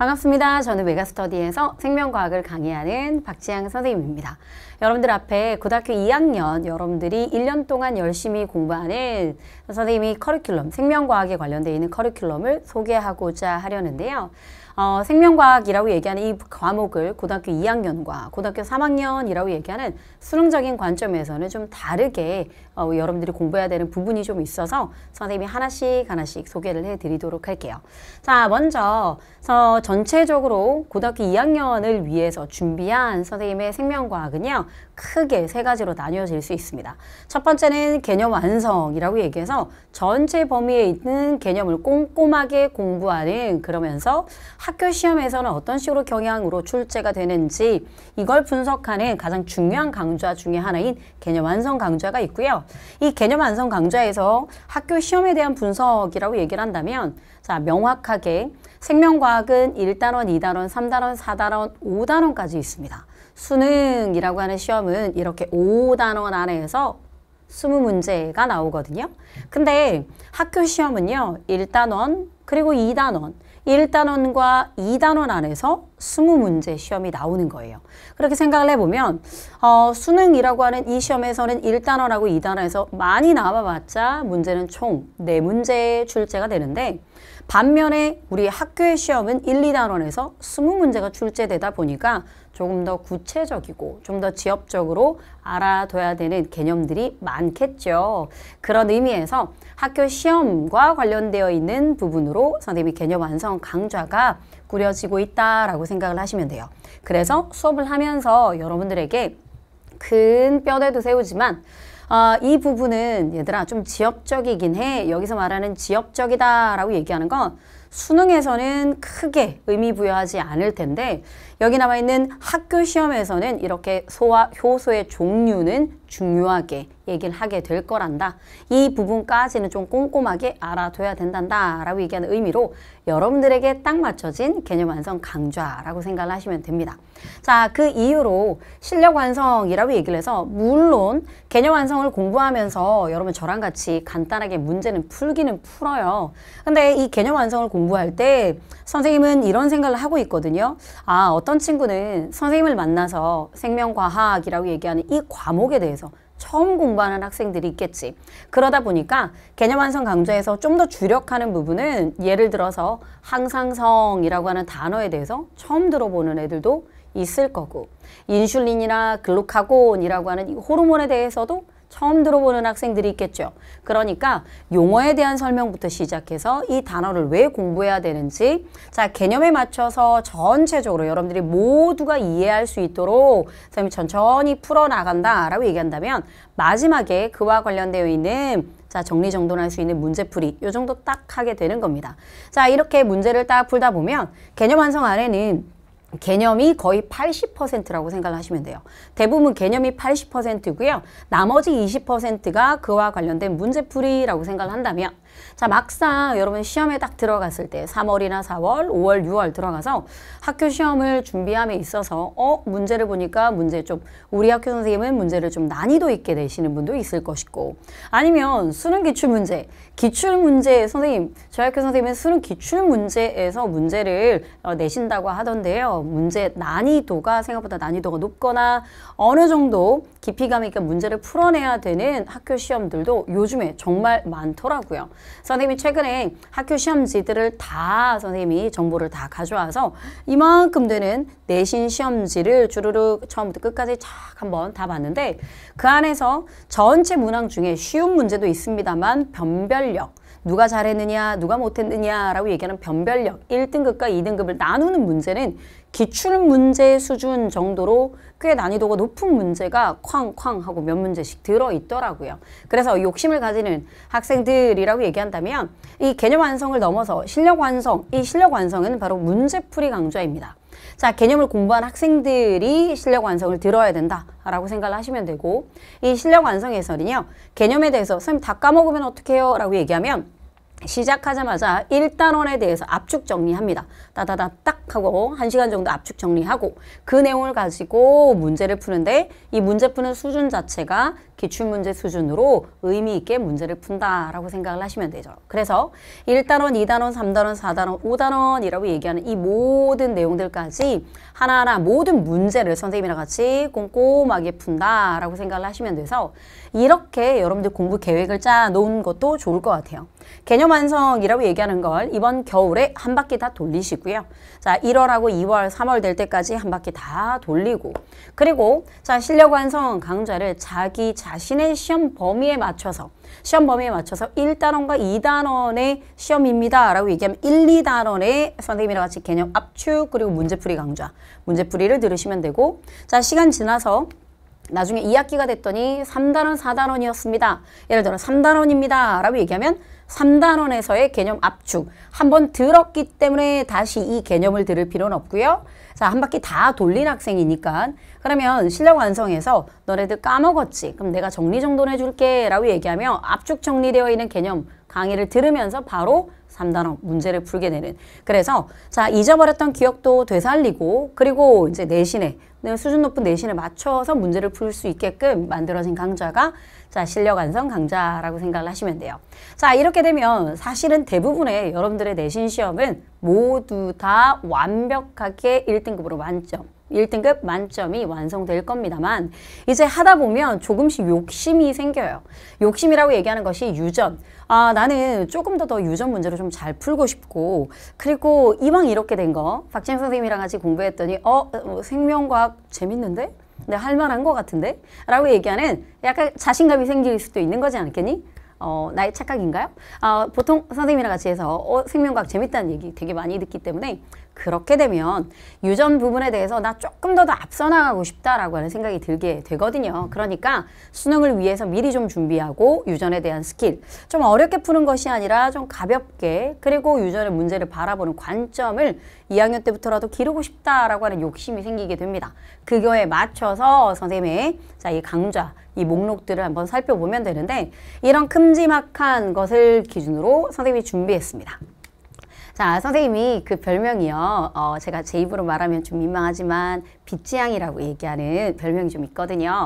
반갑습니다. 저는 메가스터디에서 생명과학을 강의하는 박지향 선생님입니다. 여러분들 앞에 고등학교 2학년 여러분들이 1년 동안 열심히 공부하는 선생님이 커리큘럼, 생명과학에 관련되어 있는 커리큘럼을 소개하고자 하려는데요. 생명과학이라고 얘기하는 이 과목을 고등학교 2학년과 고등학교 3학년이라고 얘기하는 수능적인 관점에서는 좀 다르게 여러분들이 공부해야 되는 부분이 좀 있어서 선생님이 하나씩 소개를 해드리도록 할게요. 자, 먼저 전체적으로 고등학교 2학년을 위해서 준비한 선생님의 생명과학은요. 크게 세 가지로 나뉘어질 수 있습니다. 첫 번째는 개념 완성이라고 얘기해서 전체 범위에 있는 개념을 꼼꼼하게 공부하는, 그러면서 학교 시험에서는 어떤 식으로 경향으로 출제가 되는지 이걸 분석하는 가장 중요한 강좌 중에 하나인 개념 완성 강좌가 있고요. 이 개념 완성 강좌에서 학교 시험에 대한 분석이라고 얘기를 한다면, 자, 명확하게 생명과학은 1단원, 2단원, 3단원, 4단원, 5단원까지 있습니다. 수능이라고 하는 시험은 이렇게 5단원 안에서 20문제가 나오거든요. 근데 학교 시험은요, 1단원 그리고 2단원, 1단원과 2단원 안에서 20문제 시험이 나오는 거예요. 그렇게 생각을 해보면 수능이라고 하는 이 시험에서는 1단원하고 2단원에서 많이 나와봤자 문제는 총 4문제 출제가 되는데, 반면에 우리 학교의 시험은 1, 2단원에서 20문제가 출제되다 보니까 조금 더 구체적이고 좀 더 지엽적으로 알아둬야 되는 개념들이 많겠죠. 그런 의미에서 학교 시험과 관련되어 있는 부분으로 선생님이 개념 완성 강좌가 꾸려지고 있다라고 생각을 하시면 돼요. 그래서 수업을 하면서 여러분들에게 큰 뼈대도 세우지만 이 부분은 얘들아 좀 지엽적이긴 해. 여기서 말하는 지엽적이다라고 얘기하는 건 수능에서는 크게 의미 부여하지 않을 텐데, 여기 나와 있는 학교 시험에서는 이렇게 소와 효소의 종류는 중요하게 얘기를 하게 될 거란다. 이 부분까지는 좀 꼼꼼하게 알아둬야 된단다라고 얘기하는 의미로 여러분들에게 딱 맞춰진 개념 완성 강좌라고 생각을 하시면 됩니다. 자, 그 이유로 실력 완성이라고 얘기를 해서, 물론 개념 완성을 공부하면서 여러분 저랑 같이 간단하게 문제는 풀기는 풀어요. 근데 이 개념 완성을 공부할 때 선생님은 이런 생각을 하고 있거든요. 아, 어떤 친구는 선생님을 만나서 생명과학이라고 얘기하는 이 과목에 대해서 처음 공부하는 학생들이 있겠지. 그러다 보니까 개념 완성 강좌에서 좀 더 주력하는 부분은 예를 들어서 항상성이라고 하는 단어에 대해서 처음 들어보는 애들도 있을 거고, 인슐린이나 글루카곤이라고 하는 이 호르몬에 대해서도 처음 들어보는 학생들이 있겠죠. 그러니까 용어에 대한 설명부터 시작해서 이 단어를 왜 공부해야 되는지, 자, 개념에 맞춰서 전체적으로 여러분들이 모두가 이해할 수 있도록 선생님이 천천히 풀어나간다라고 얘기한다면, 마지막에 그와 관련되어 있는, 자, 정리정돈할 수 있는 문제풀이 요 정도 딱 하게 되는 겁니다. 자, 이렇게 문제를 딱 풀다 보면 개념 완성 안에는 개념이 거의 80%라고 생각을 하시면 돼요. 대부분 개념이 80%고요. 나머지 20%가 그와 관련된 문제풀이라고 생각을 한다면, 자, 막상 여러분 시험에 딱 들어갔을 때 3월이나 4월, 5월, 6월 들어가서 학교 시험을 준비함에 있어서 문제를 보니까 우리 학교 선생님은 문제를 좀 난이도 있게 내시는 분도 있을 것이고, 아니면 수능 기출문제 선생님, 저희 학교 선생님은 수능 기출문제에서 문제를 내신다고 하던데요. 문제 난이도가 생각보다 난이도가 높거나 어느 정도 깊이감 있게 문제를 풀어내야 되는 학교 시험들도 요즘에 정말 많더라고요. 선생님이 최근에 학교 시험지들을 다 선생님이 정보를 다 가져와서 이만큼 되는 내신 시험지를 주르륵 처음부터 끝까지 쫙 한번 다 봤는데, 그 안에서 전체 문항 중에 쉬운 문제도 있습니다만 변별력, 누가 잘했느냐 누가 못했느냐라고 얘기하는 변별력 1등급과 2등급을 나누는 문제는 기출문제 수준 정도로 꽤 난이도가 높은 문제가 쾅쾅 하고 몇 문제씩 들어있더라고요. 그래서 욕심을 가지는 학생들이라고 얘기한다면 이 개념 완성을 넘어서 실력 완성, 이 실력 완성은 바로 문제풀이 강좌입니다. 자, 개념을 공부한 학생들이 실력 완성을 들어야 된다라고 생각을 하시면 되고, 이 실력 완성에서는요, 개념에 대해서 선생님 다 까먹으면 어떡해요? 라고 얘기하면 시작하자마자 1단원에 대해서 압축 정리합니다. 따다다 딱 하고 1시간 정도 압축 정리하고 그 내용을 가지고 문제를 푸는데, 이 문제 푸는 수준 자체가 기출문제 수준으로 의미 있게 문제를 푼다라고 생각을 하시면 되죠. 그래서 1단원, 2단원, 3단원, 4단원, 5단원이라고 얘기하는 이 모든 내용들까지 하나하나 모든 문제를 선생님이랑 같이 꼼꼼하게 푼다라고 생각을 하시면 돼서 이렇게 여러분들 공부 계획을 짜 놓은 것도 좋을 것 같아요. 개념 완성이라고 얘기하는 걸 이번 겨울에 한 바퀴 다 돌리시고요. 자, 1월하고 2월, 3월 될 때까지 한 바퀴 다 돌리고 그리고 자, 실력 완성 강좌를 자기 자신의 시험 범위에 맞춰서 1단원과 2단원의 시험입니다 라고 얘기하면 1, 2단원의 선생님이랑 같이 개념 압축 그리고 문제풀이 강좌, 문제풀이를 들으시면 되고 자, 시간 지나서 나중에 2학기가 됐더니 3단원, 4단원이었습니다. 예를 들어 3단원입니다 라고 얘기하면 3단원에서의 개념 압축 한번 들었기 때문에 다시 이 개념을 들을 필요는 없고요. 자, 한 바퀴 다 돌린 학생이니까 그러면 실력 완성해서 너네들 까먹었지? 그럼 내가 정리정돈해 줄게 라고 얘기하며 압축 정리되어 있는 개념 강의를 들으면서 바로 3단원 문제를 풀게 되는 그래서 자, 잊어버렸던 기억도 되살리고 그리고 이제 내신에 수준 높은 내신에 맞춰서 문제를 풀 수 있게끔 만들어진 강좌가 자, 실력 완성 강좌라고 생각을 하시면 돼요. 자, 이렇게 되면 사실은 대부분의 여러분들의 내신 시험은 모두 다 완벽하게 1등급으로 만점, 1등급 만점이 완성될 겁니다만 이제 하다 보면 조금씩 욕심이 생겨요. 욕심이라고 얘기하는 것이 유전. 아, 나는 조금 더 유전 문제를 좀 잘 풀고 싶고 그리고 이왕 이렇게 된 거 박지영 선생님이랑 같이 공부했더니 생명과학 재밌는데? 근데 할 만한 것 같은데? 라고 얘기하는 약간 자신감이 생길 수도 있는 거지 않겠니? 나의 착각인가요? 보통 선생님이랑 같이 해서 생명과학 재밌다는 얘기 되게 많이 듣기 때문에 그렇게 되면 유전 부분에 대해서 나 조금 더 앞서 나가고 싶다라고 하는 생각이 들게 되거든요. 그러니까 수능을 위해서 미리 좀 준비하고 유전에 대한 스킬 좀 어렵게 푸는 것이 아니라 좀 가볍게 그리고 유전의 문제를 바라보는 관점을 2학년 때부터라도 기르고 싶다라고 하는 욕심이 생기게 됩니다. 그거에 맞춰서 선생님의 자, 이 강좌 이 목록들을 한번 살펴보면 되는데 이런 큼지막한 것을 기준으로 선생님이 준비했습니다. 자, 선생님이 그 별명이요. 제가 제 입으로 말하면 좀 민망하지만 빗지양이라고 얘기하는 별명이 좀 있거든요.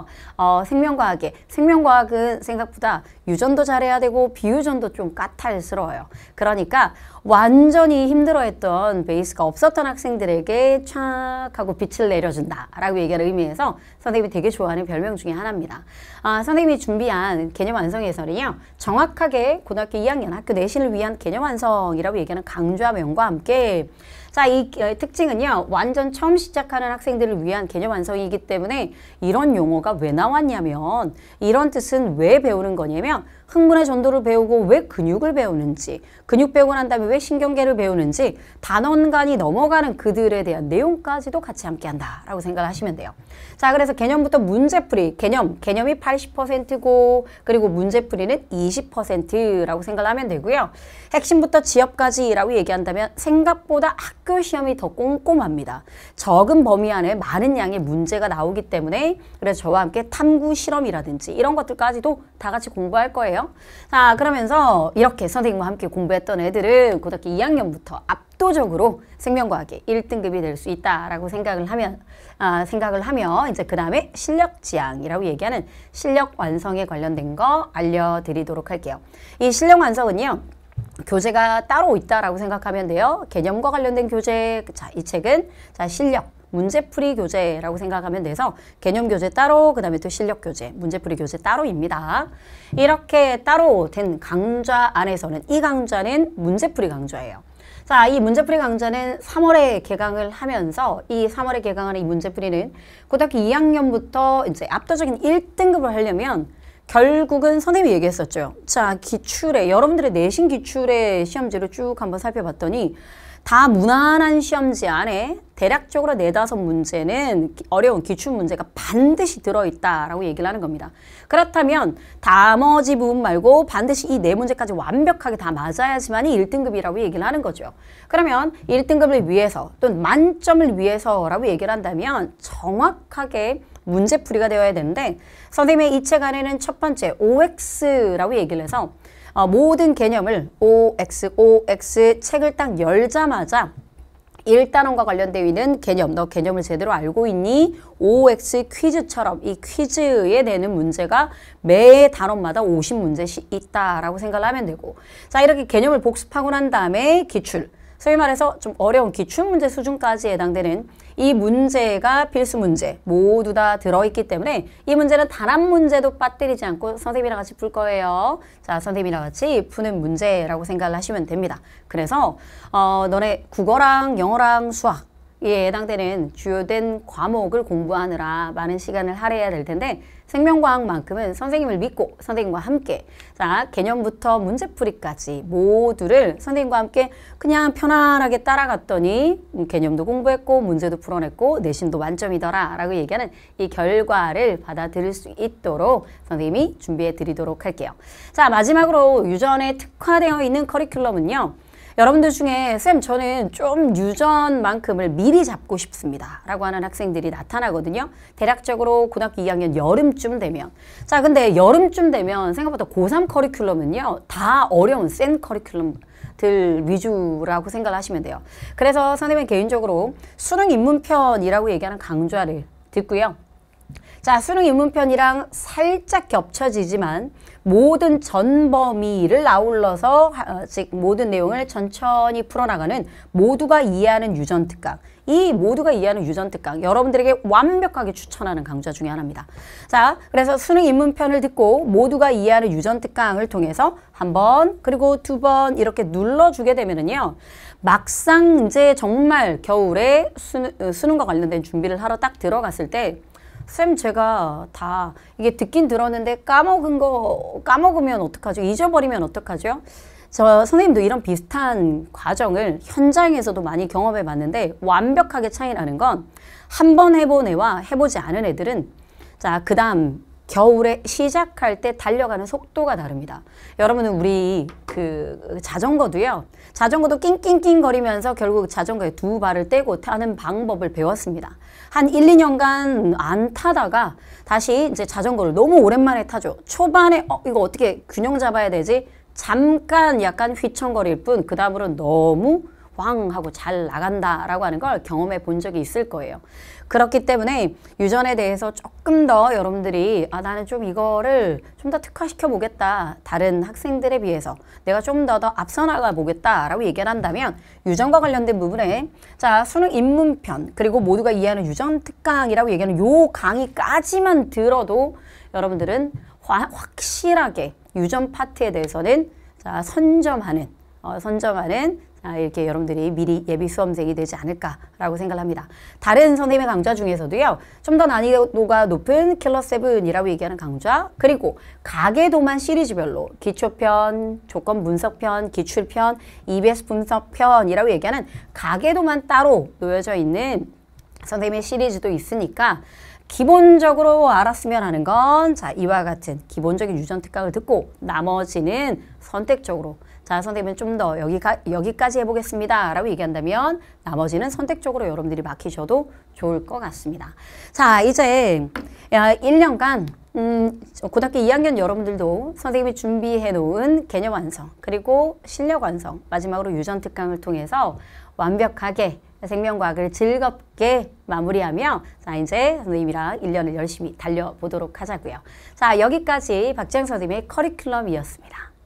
생명과학은 생각보다 유전도 잘해야 되고 비유전도 좀 까탈스러워요. 그러니까 완전히 힘들어했던 베이스가 없었던 학생들에게 촥 하고 빛을 내려준다 라고 얘기하는 의미에서 선생님이 되게 좋아하는 별명 중에 하나입니다. 선생님이 준비한 개념 완성에서는요. 정확하게 고등학교 2학년 학교 내신을 위한 개념 완성이라고 얘기하는 강좌명과 함께 자, 이 특징은요. 완전 처음 시작하는 학생들을 위한 개념 완성이기 때문에 이런 용어가 왜 나왔냐면 이런 뜻은 왜 배우는 거냐면 흥분의 전도를 배우고 왜 근육을 배우는지 근육 배우고 난 다음에 왜 신경계를 배우는지 단원간이 넘어가는 그들에 대한 내용까지도 같이 함께 한다라고 생각을 하시면 돼요. 자, 그래서 개념부터 문제풀이 개념이 80%고 그리고 문제풀이는 20%라고 생각을 하면 되고요. 핵심부터 지엽까지라고 얘기한다면 생각보다 학교 시험이 더 꼼꼼합니다. 적은 범위 안에 많은 양의 문제가 나오기 때문에 그래서 저와 함께 탐구 실험이라든지 이런 것들까지도 다 같이 공부할 거예요. 자, 그러면서 이렇게 선생님과 함께 공부했던 애들은 고등학교 2학년부터 압도적으로 생명과학의 1등급이 될 수 있다라고 생각을 하며 이제 그 다음에 실력지향이라고 얘기하는 실력 완성에 관련된 거 알려드리도록 할게요. 이 실력 완성은요. 교재가 따로 있다라고 생각하면 돼요. 개념과 관련된 교재, 자, 이 책은 자, 실력, 문제풀이 교재라고 생각하면 돼서 개념 교재 따로, 그 다음에 또 실력 교재, 문제풀이 교재 따로입니다. 이렇게 따로 된 강좌 안에서는 이 강좌는 문제풀이 강좌예요. 자, 이 문제풀이 강좌는 3월에 개강을 하면서 이 3월에 개강하는 이 문제풀이는 고등학교 2학년부터 이제 압도적인 1등급을 하려면 결국은 선생님이 얘기했었죠. 자, 기출에 여러분들의 내신 기출의 시험지를 쭉 한번 살펴봤더니 다 무난한 시험지 안에 대략적으로 4-5문제는 어려운 기출 문제가 반드시 들어있다라고 얘기를 하는 겁니다. 그렇다면 나머지 부분 말고 반드시 이 4문제까지 완벽하게 다 맞아야지만이 1등급이라고 얘기를 하는 거죠. 그러면 1등급을 위해서 또는 만점을 위해서라고 얘기를 한다면 정확하게 문제풀이가 되어야 되는데 선생님의 이 책 안에는 첫 번째 OX라고 얘기를 해서 모든 개념을 OX 책을 딱 열자마자 1단원과 관련되어 있는 개념, 너 개념을 제대로 알고 있니? OX 퀴즈처럼 이 퀴즈에 내는 문제가 매 단원마다 50문제씩 있다라고 생각을 하면 되고, 자, 이렇게 개념을 복습하고 난 다음에 기출, 소위 말해서 좀 어려운 기출문제 수준까지 해당되는 이 문제가 필수 문제 모두 다 들어있기 때문에 이 문제는 단 한 문제도 빠뜨리지 않고 선생님이랑 같이 풀 거예요. 자, 선생님이랑 같이 푸는 문제라고 생각을 하시면 됩니다. 그래서 너네 국어랑 영어랑 수학 이에 해당되는 주요된 과목을 공부하느라 많은 시간을 할애해야 될 텐데 생명과학만큼은 선생님을 믿고 선생님과 함께 자 개념부터 문제풀이까지 모두를 선생님과 함께 그냥 편안하게 따라갔더니 개념도 공부했고 문제도 풀어냈고 내신도 만점이더라 라고 얘기하는 이 결과를 받아들일 수 있도록 선생님이 준비해 드리도록 할게요. 자, 마지막으로 유전에 특화되어 있는 커리큘럼은요. 여러분들 중에 쌤 저는 좀 유전만큼을 미리 잡고 싶습니다 라고 하는 학생들이 나타나거든요. 대략적으로 고등학교 2학년 여름쯤 되면. 자, 근데 여름쯤 되면 생각보다 고3 커리큘럼은요 다 어려운 센 커리큘럼들 위주라고 생각을 하시면 돼요. 그래서 선생님은 개인적으로 수능 입문편이라고 얘기하는 강좌를 듣고요. 자, 수능 입문편이랑 살짝 겹쳐지지만 모든 전범위를 아울러서 즉 모든 내용을 천천히 풀어나가는 모두가 이해하는 유전특강. 이 모두가 이해하는 유전특강 여러분들에게 완벽하게 추천하는 강좌 중에 하나입니다. 자, 그래서 수능 입문편을 듣고 모두가 이해하는 유전특강을 통해서 한 번 그리고 두 번 이렇게 눌러주게 되면은요. 막상 이제 정말 겨울에 수능과 관련된 준비를 하러 딱 들어갔을 때 쌤 제가 다 이게 듣긴 들었는데 까먹으면 어떡하죠? 잊어버리면 어떡하죠? 저 선생님도 이런 비슷한 과정을 현장에서도 많이 경험해 봤는데 완벽하게 차이 나는 건 한 번 해본 애와 해보지 않은 애들은 자, 그 다음 겨울에 시작할 때 달려가는 속도가 다릅니다. 여러분은 우리 그 자전거도요. 자전거도 낑낑낑 거리면서 결국 자전거에 두 발을 떼고 타는 방법을 배웠습니다. 한 1, 2년간 안 타다가 다시 이제 자전거를 너무 오랜만에 타죠. 초반에 이거 어떻게 균형 잡아야 되지? 잠깐 약간 휘청거릴 뿐 그 다음으로는 너무 왕 하고 잘 나간다라고 하는 걸 경험해 본 적이 있을 거예요. 그렇기 때문에 유전에 대해서 조금 더 여러분들이 나는 좀 이거를 좀 더 특화시켜 보겠다. 다른 학생들에 비해서 내가 좀 더 앞서 나가 보겠다라고 얘기를 한다면 유전과 관련된 부분에 자 수능 입문편 그리고 모두가 이해하는 유전 특강이라고 얘기하는 요 강의까지만 들어도 여러분들은 확실하게 유전 파트에 대해서는 자 선점하는 이렇게 여러분들이 미리 예비 수험생이 되지 않을까라고 생각을 합니다. 다른 선생님의 강좌 중에서도요. 좀 더 난이도가 높은 킬러 7이라고 얘기하는 강좌 그리고 가계도만 시리즈별로 기초편, 조건 분석편, 기출편, EBS 분석편이라고 얘기하는 가계도만 따로 놓여져 있는 선생님의 시리즈도 있으니까 기본적으로 알았으면 하는 건 자 이와 같은 기본적인 유전 특강을 듣고 나머지는 선택적으로 자 선생님은 좀 더 여기까지 해보겠습니다 라고 얘기한다면 나머지는 선택적으로 여러분들이 맡기셔도 좋을 것 같습니다. 자 이제 1년간 고등학교 2학년 여러분들도 선생님이 준비해 놓은 개념 완성 그리고 실력 완성 마지막으로 유전 특강을 통해서 완벽하게 생명과학을 즐겁게 마무리하며 자 이제 선생님이랑 1년을 열심히 달려보도록 하자고요. 자 여기까지 박지영 선생님의 커리큘럼이었습니다.